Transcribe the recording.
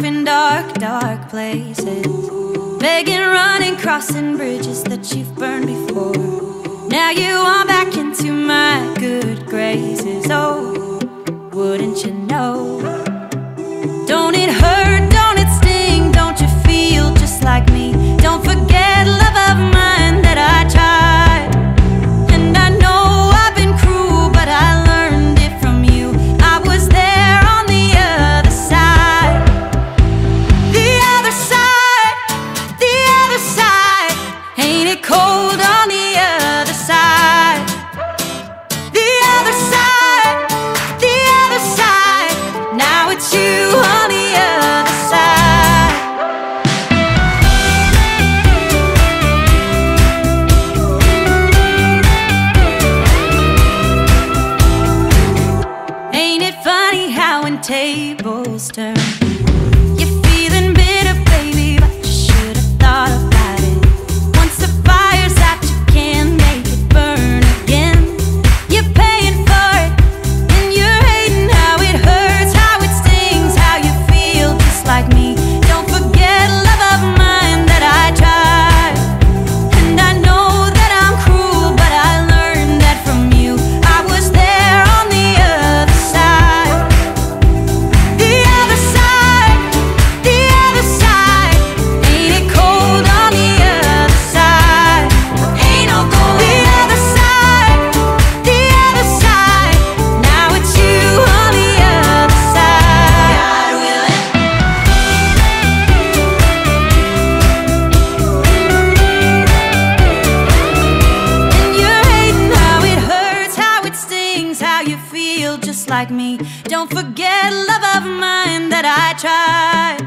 in dark, dark places, begging, running, crossing bridges that you've burned before. Now you are back into my good graces. Oh, wouldn't you know? Don't it hurt? Don't it sting? Don't you feel just like me? Don't forget, love of mine, that I tried. And I know I've been cruel, but I learned it from you. I was there on the other side. The other side, the other side. Ain't it cold on the other side? The other side, the other side. Now it's you on the other side. Ain't it funny how when tables turn, you're feeling bitter, baby, but you should have thought about it. Once the fire's out, you can't make it burn again. You're paying for it, and you're hating how it hurts, how it stings, how you feel just like me. Don't forget, love of mine, that I tried. And I know that I'm cruel, but I learned that from you. I was there on the other side. The other side, the other side. Ain't it cold on the other side? Ain't no cold. The other side, the other side. Now it's you on the other side. God willing. And you're hating how it hurts, how it stings, how you feel just like me. Don't forget, love of mine, that I tried.